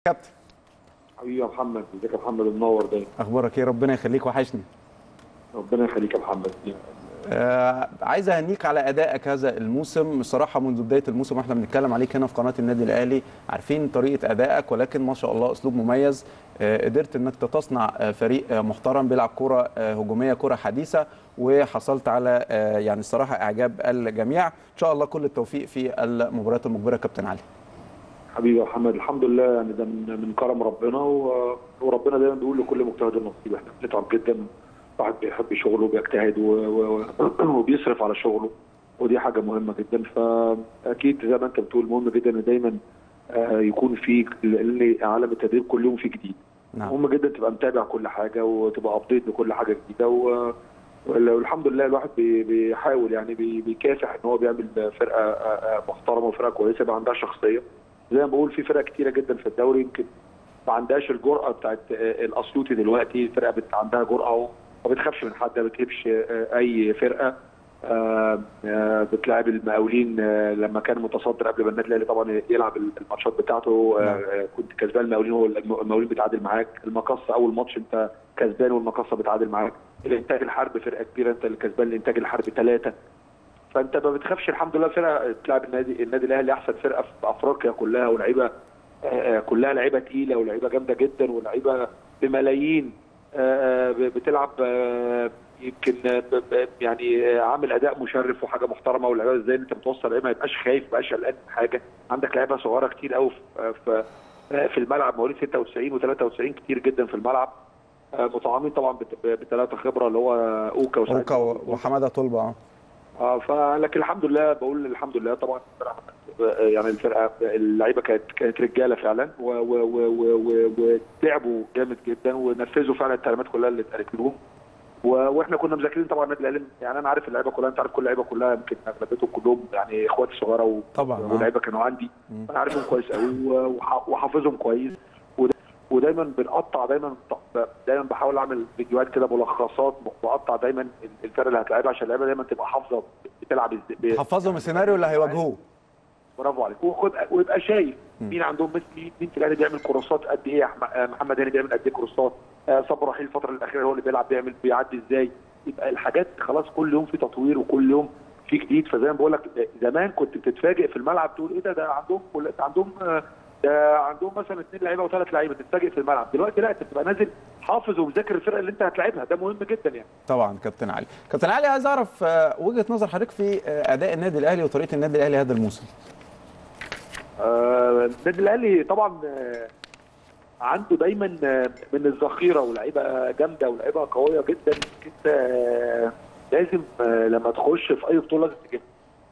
كابتن، حبيبي يا محمد، ازيك يا محمد؟ منور دايما. اخبارك ايه؟ ربنا يخليك، وحشني. ربنا يخليك يا محمد. عايز اهنيك على ادائك هذا الموسم. الصراحه منذ بدايه الموسم واحنا بنتكلم عليك هنا في قناه النادي الاهلي، عارفين طريقه ادائك، ولكن ما شاء الله اسلوب مميز. قدرت انك تصنع فريق محترم بيلعب كره هجوميه، كره حديثه، وحصلت على يعني الصراحه اعجاب الجميع. ان شاء الله كل التوفيق في المباريات المقبله كابتن علي. حبيبي يا محمد، الحمد لله، يعني ده من كرم ربنا وربنا دايما بيقول لكل مجتهد نصيب. احنا بنتعب جدا، واحد بيحب شغله وبيجتهد وبيصرف على شغله، ودي حاجه مهمه جدا. فاكيد زي ما انت بتقول مهم جدا ان دايما يكون في، لان عالم التدريب كل يوم فيه جديد. نعم. مهم جدا تبقى متابع كل حاجه وتبقى ابديت بكل حاجه جديده والحمد لله الواحد بيحاول، يعني بيكافح ان هو بيعمل فرقه محترمه وفرقه كويسه يبقى عندها شخصيه. زي ما بقول في فرق كتيره جدا في الدوري يمكن ما عندهاش الجرأه بتاعت الاسيوطي. دلوقتي الفرقه عندها جرأه وما بتخافش من حد، ما بتهبش اي فرقه. بتلعب المقاولين لما كان متصدر قبل ما النادي الاهلي طبعا يلعب الماتشات بتاعته. كنت كسبان المقاولين، هو المقاولين بيتعادل معاك. المقصه اول ماتش انت كسبان والمقصه بتعادل معاك. الانتاج الحربي فرقه كبيره، انت اللي كسبان الانتاج الحربي 3. فانت ما بتخافش، الحمد لله. فرقه بتلعب النادي الاهلي احسن فرقه في افريقيا كلها، ولاعيبه كلها لعيبه تقيله ولاعيبه جامده جدا ولاعيبه بملايين. بتلعب يمكن يعني عامل اداء مشرف وحاجه محترمه. واللعيبه ازاي انت بتوصل لعيبه ما يبقاش خايف، ما يبقاش قلقان من حاجه. عندك لعيبه صغيره كتير قوي في الملعب، مواليد 96 و93 كتير جدا في الملعب. مطعمين طبعا بثلاثه خبره، اللي هو اوكا وحماده طلبه. لكن الحمد لله، بقول الحمد لله طبعا. يعني الفرقه اللعيبه كانت رجاله فعلا ولعبوا جامد جدا ونفذوا فعلا التعليمات كلها اللي اتقالت لهم. واحنا كنا مذاكرين طبعا النادي الاهلي. يعني انا عارف اللعيبه كلها، انت عارف كل اللعيبه كلها، يمكن اغلبيتهم كلهم يعني اخواتي الصغيره طبعا واللعيبه كانوا عندي. انا عارفهم كويس قوي وحافظهم كويس. ودايما بنقطع، دايما بحاول اعمل فيديوهات كده، ملخصات، بقطع دايما الفرقه اللي هتلعبها عشان اللعيبه دايما تبقى حافظه بتلعب ازاي، تحفظهم السيناريو اللي هيواجهوه. برافو عليك. ويبقى شايف مين عندهم مين في الاهلي بيعمل كورسات قد ايه. محمد هاني بيعمل قد ايه كورسات. صبري رحيل الفتره الاخيره هو اللي بيلعب بيعدي ازاي. يبقى الحاجات خلاص كل يوم في تطوير وكل يوم في جديد. فزي ما بقول لك، زمان كنت بتتفاجئ في الملعب تقول ايه ده عندهم مثلا 2 لعيبه و3 لعيبه، تتفاجئ في الملعب. دلوقتي لا، انت بتبقى نازل حافظ ومذاكر الفرقه اللي انت هتلاعبها. ده مهم جدا يعني. طبعا كابتن علي. كابتن علي، عايز اعرف وجهه نظر حضرتك في اداء النادي الاهلي وطريقه النادي الاهلي هذا الموسم. النادي الاهلي طبعا عنده دايما من الذخيره ولاعيبه جامده ولاعيبه قويه جدا. انت لازم لما تخش في اي بطوله لازم تجيبها.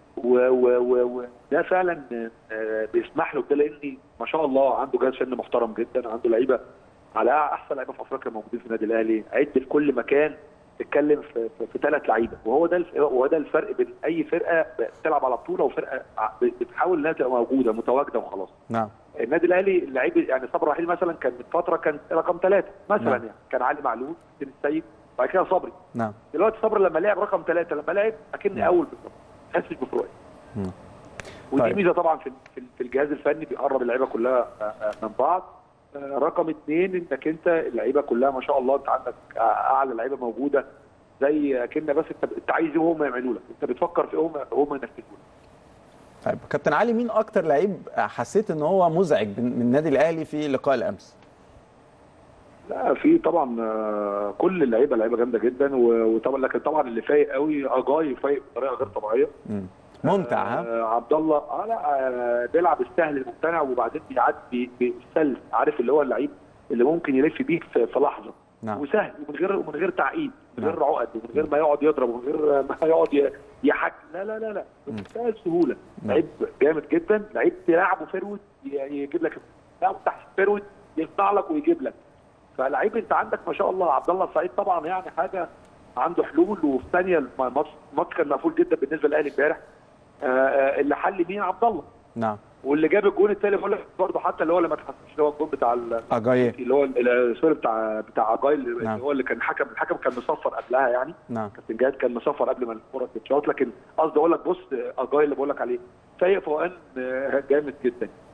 وده فعلا بيسمح له بده، لان ما شاء الله عنده جهاز فني محترم جدا. عنده لعيبه على احسن لعيبه في افريقيا موجودين في النادي الاهلي. عد في كل مكان تتكلم في 3 لعيبه. وهو ده الفرق بين اي فرقه بتلعب على بطوله وفرقه بتحاول انها تبقى موجوده متواجده وخلاص. نعم. النادي الاهلي اللعيب يعني صبري رحيل مثلا كان من فتره كان رقم 3 مثلا. نعم. يعني كان علي معلول، حسين السيد، بعد كده صبري. نعم. دلوقتي صبري لما لعب رقم 3، لما لعب اكن اول بالظبط، ما حسش بفروقات. ودي طيب. ميزه طبعا في الجهاز الفني، بيقرب اللعيبه كلها من بعض. رقم 2 انك انت اللعيبه كلها ما شاء الله، انت عندك اعلى لعيبه موجوده. زي كنا بس انت عايز ايه وهم يعملوا لك، انت بتفكر في هم ينفذوا لك. طيب كابتن علي، مين اكتر لعيب حسيت ان هو مزعج من النادي الاهلي في لقاء الامس؟ لا، في طبعا كل اللعيبه لعيبه جامده جدا. وطبعا لكن طبعا اللي فايق قوي اجاي، فايق بطريقه غير طبيعيه. ممتع. ها عبد الله لا بيلعب السهل الممتنع، وبعدين بيعدي بالسل. عارف اللي هو اللعيب اللي ممكن يلف بيك في لحظه. نعم. وسهل ومن غير تعقيد، من غير عقد، ومن غير ما يقعد يضرب، ومن غير ما يقعد يحك. لا بمنتهى السهوله. لعيب جامد جدا. لعيب تلعبه فيرود يجيب لك، تلعبه تحت فيرود يقطع لك ويجيب لك. فلعيب انت عندك ما شاء الله. عبد الله السعيد طبعا يعني حاجه، عنده حلول. وفي ثانيه الماتش كان مقفول جدا بالنسبه للاهلي امبارح. اللي حل مين؟ عبد الله. نعم. واللي جاب الجون الثاني بقول لك برضه، حتى اللي هو اللي ما اتحسبش، اللي هو الجون بتاع اجاي، اللي هو السوري بتاع اجاي، اللي نعم. هو اللي كان الحكم كان مصفر قبلها يعني. نعم. كابتن جهاد كان مصفر قبل ما الكوره تتشاط. لكن قصدي اقول لك بص، اجاي اللي بقول لك عليه فايق فوقان جامد جدا.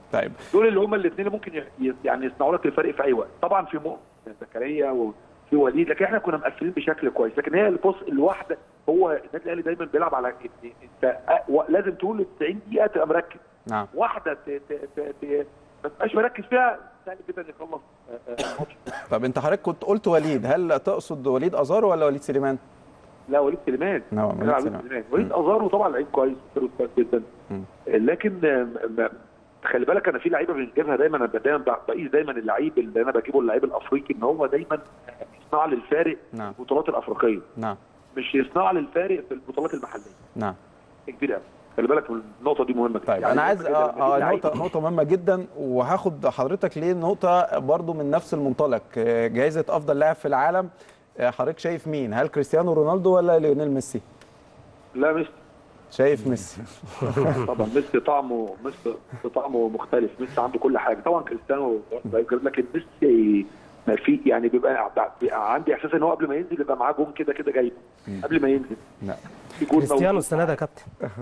طيب دول اللي هم الاثنين اللي ممكن يعني يصنعوا لك الفرق في اي وقت. طبعا في زكريا وفي وليد، لكن احنا كنا مقفلين بشكل كويس. لكن هي البص الواحده، هو النادي الاهلي دايما بيلعب على انت لازم طول 90 دقيقه تبقى مركز. نعم. واحده ما تبقاش مركز فيها سهل جدا يخلص الماتش. طب انت حضرتك كنت قلت وليد، هل تقصد وليد ازارو ولا وليد سليمان؟ لا، وليد سليمان. نعم، وليد سليمان. وليد ازارو طبعا لعيب كويس وفيرو كويس جدا. لكن خلي بالك انا في لعيبه بنجيبها دايما، انا دايما بقيس دايما اللعيب اللي انا بجيبه، اللعيب الافريقي، ان هو دايما يصنع لي الفارق في البطولات الافريقيه. نعم. مش يصنع لي الفارق في البطولات المحليه. نعم. كبير قوي. خلي بالك النقطه دي مهمه جدا. طيب يعني انا عايز نقطه مهمه جدا، وهاخد حضرتك ليه نقطه برضو من نفس المنطلق. جائزه افضل لاعب في العالم، حضرتك شايف مين؟ هل كريستيانو رونالدو ولا ليونيل ميسي؟ لا، ميسي. شايف ميسي. طبعا ميسي طعمه مختلف. ميسي عنده كل حاجه. طبعا كريستيانو، لكن ميسي ما في يعني بيبقى عندي احساس ان هو قبل ما ينزل يبقى معاه جون كده جايبه قبل ما ينزل. لا، كريستيانو السنه ده يا كابتن.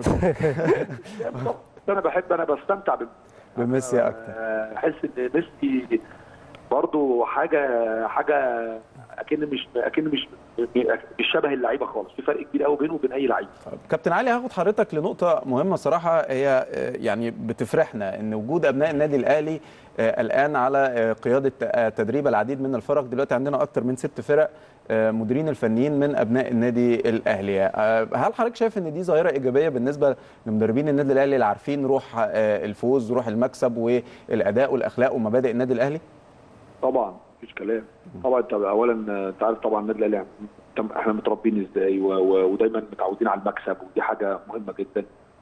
انا بستمتع بميسي اكتر. احس ان ميسي برضه حاجه اكن مش شبه اللعيبه خالص. في فرق كبير قوي بينه وبين اي لعيب. كابتن علي، هاخد حضرتك لنقطه مهمه صراحه، هي يعني بتفرحنا ان وجود ابناء النادي الاهلي الان على قياده تدريب العديد من الفرق. دلوقتي عندنا اكتر من 6 فرق مديرين الفنيين من ابناء النادي الاهلي. هل حضرتك شايف ان دي ظاهره ايجابيه بالنسبه لمدربين النادي الاهلي اللي عارفين روح الفوز، روح المكسب، والاداء والاخلاق ومبادئ النادي الاهلي؟ طبعا مفيش كلام. طبعا انت اولا انت عارف طبعا النادي الاهلي احنا متربيين ازاي ودايما متعودين على المكسب، ودي حاجه مهمه جدا.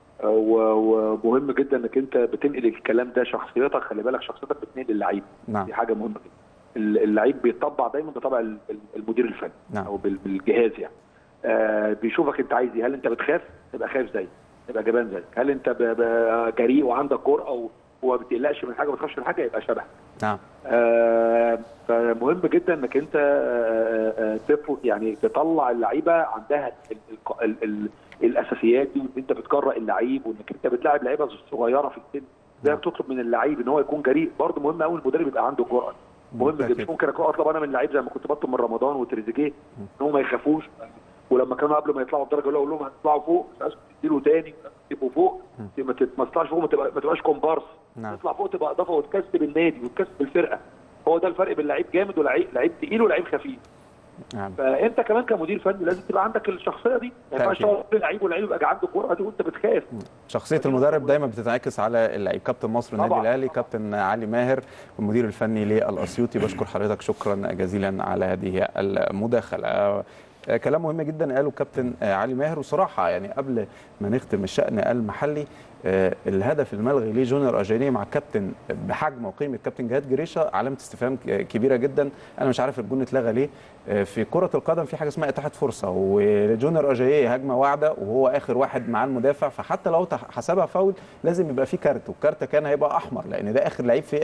ومهم جدا انك انت بتنقل الكلام ده، شخصيتك. خلي بالك شخصيتك بتنقل اللعيب. نعم. دي حاجه مهمه جدا. اللعيب بيطبع دايما بطبع المدير الفني. نعم. او بالجهاز يعني. بيشوفك انت عايز ايه. هل انت بتخاف؟ تبقى خايف زي، تبقى جبان زي. هل انت جريء وعندك جرأه وما بتقلقش من حاجه، ما بتخافش من حاجه، يبقى شبهك. نعم. فمهم جدا انك انت يعني تطلع اللعيبه عندها الاساسيات دي، وان انت بتجرأ اللعيب، وانك انت بتلاعب لعيبه صغيره في السن. زي بتطلب من اللعيب ان هو يكون جريء. برضه مهم قوي المدرب يبقى عنده جرأه. مهم جدا. مش ممكن اطلب انا من اللعيب زي ما كنت بطلب من رمضان وتريزيجيه ان هم ما يخافوش. ولما كانوا قبل ما يطلعوا الدرجه الاولى اقول لهم هتطلعوا فوق، مش عايز تديله تاني، تبقوا فوق، ما تطلعش فوق، ما تبقاش كومبارس. تطلع فوق تبقى اضافه وتكسب النادي وتكسب الفرقه. هو ده الفرق بين لعيب جامد ولعيب تقيل ولعيب خفيف. نعم. فانت كمان كمدير فني لازم تبقى عندك الشخصيه دي. ما ينفعش تقعد لعيب واللعيب يبقى عنده الجرأه دي وانت بتخاف. شخصيه المدرب دايما بتنعكس على اللعيب. كابتن مصر النادي الاهلي كابتن علي ماهر، المدير الفني للاسيوطي، بشكر حضرتك شكرا جزيلا على هذه المداخله. كلام مهم جدا قاله كابتن علي ماهر. وصراحه يعني قبل ما نختم الشأن المحلي، الهدف الملغي لجونيور اجاييه مع كابتن بحجم وقيمه كابتن جهاد جريشه علامه استفهام كبيره جدا. انا مش عارف الجون اتلغى ليه. في كره القدم في حاجه اسمها اتاحه فرصه، وجونيور اجاييه هجمه واعده وهو اخر واحد مع المدافع، فحتى لو حسبها فاول لازم يبقى في كارت، والكارت كان هيبقى احمر لان ده اخر لعيب في